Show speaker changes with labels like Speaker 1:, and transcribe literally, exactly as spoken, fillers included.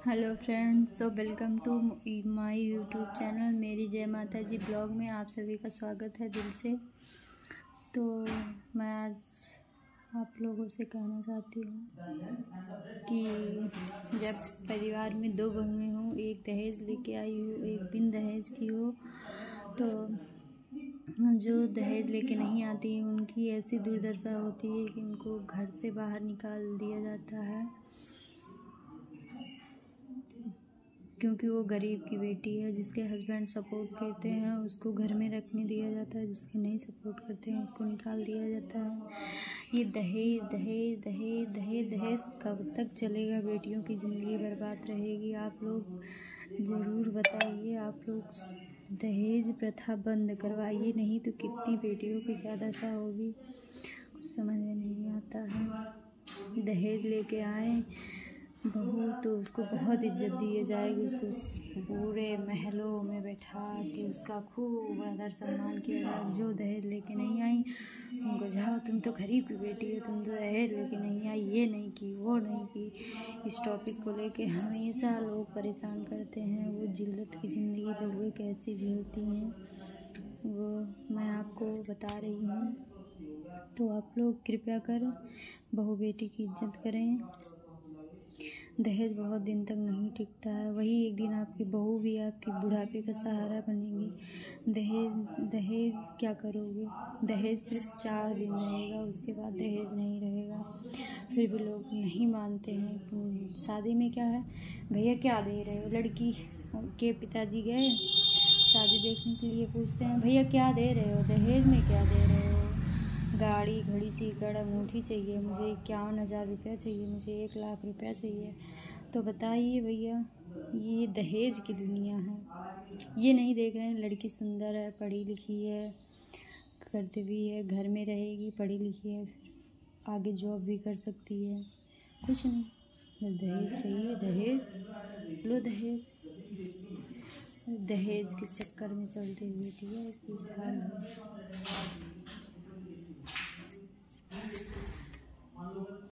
Speaker 1: Hello friends, तो welcome to my YouTube channel मेरी जय माता जी ब्लॉग में आप सभी का स्वागत है दिल से। तो मैं आज आप लोगों से कहना चाहती हूँ कि जब परिवार में दो बहुएं हों, एक दहेज लेके आई हो, एक बिन दहेज की हो, तो जो दहेज लेके नहीं आती उनकी ऐसी दुर्दशा होती है कि उनको घर से बाहर निकाल दिया जाता है, क्योंकि वो गरीब की बेटी है। जिसके हस्बैंड सपोर्ट करते हैं उसको घर में रखने दिया जाता है, जिसके नहीं सपोर्ट करते हैं उसको निकाल दिया जाता है। ये दहेज दहेज दहेज दहेज दहेज कब तक चलेगा? बेटियों की ज़िंदगी बर्बाद रहेगी। आप लोग ज़रूर बताइए, आप लोग दहेज प्रथा बंद करवाइए, नहीं तो कितनी बेटियों की क्या दशा होगी कुछ समझ में नहीं आता है। दहेज लेके आए बहू तो उसको बहुत इज्जत दी जाएगी, उसको पूरे महलों में बैठा के उसका खूब आदर सम्मान किया जाएगा। जो दहेज लेके नहीं आई उनको जाओ, तुम तो गरीब की बेटी हो, तुम तो दहेज लेके नहीं आई, ये नहीं की वो नहीं की। इस टॉपिक को लेके हमेशा लोग परेशान करते हैं। वो जिल्लत की ज़िंदगी बहुएं कैसी झेलती हैं वो मैं आपको बता रही हूँ। तो आप लोग कृपया कर बहू बेटी की इज्जत करें। दहेज बहुत दिन तक नहीं टिकता है, वही एक दिन आपकी बहू भी आपकी बुढ़ापे का सहारा बनेगी। दहेज दहेज क्या करोगे? दहेज सिर्फ चार दिन रहेगा, उसके बाद दहेज नहीं रहेगा। फिर भी लोग नहीं मानते हैं। शादी में क्या है, भैया क्या दे रहे हो? लड़की के पिताजी गए शादी देखने के लिए, पूछते हैं भैया क्या दे रहे हो? दहेज में क्या दे रहे हो? गाड़ी घड़ी सीकड़ अंगूठी चाहिए, मुझे इक्यावन हज़ार रुपया चाहिए, मुझे एक लाख रुपया चाहिए। तो बताइए भैया, ये दहेज की दुनिया है। ये नहीं देख रहे हैं लड़की सुंदर है, पढ़ी लिखी है, करती भी है, घर में रहेगी, पढ़ी लिखी है, फिर आगे जॉब भी कर सकती है। कुछ नहीं, बस दहेज चाहिए। दहेज लो, दहेज दहेज के चक्कर में चलते हुए इस हाल है।